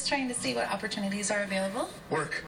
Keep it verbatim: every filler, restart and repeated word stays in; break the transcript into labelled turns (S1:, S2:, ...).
S1: trying to see what opportunities are available.
S2: Work.